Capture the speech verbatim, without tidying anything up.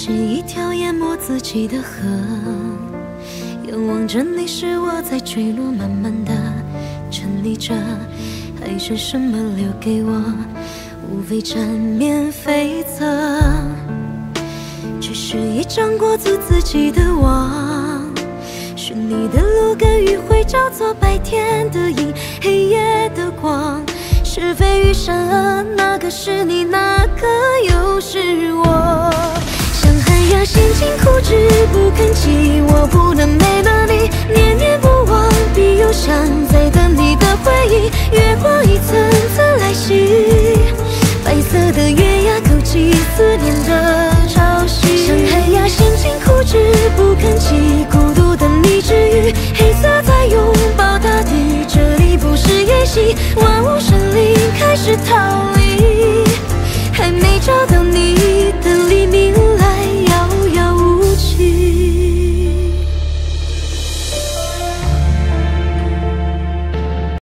是一条淹没自己的河，仰望着你是我在坠落，慢慢的沉溺着，还剩什么留给我？无非缠绵悱恻，只是一张过自自己的网，是你的路跟迂回交错，白天的影，黑夜的光，是非与善恶，哪个是你，哪个又是我？像海洋心情固执不肯弃，我不能没了你，念念不忘，必有想在等你的回忆，月光一层层来袭，白色的月牙勾起思念的潮汐。像海洋心情固执不肯弃，孤独等你治愈，黑色在拥抱大地，这里不是演戏，万物生灵开始逃离。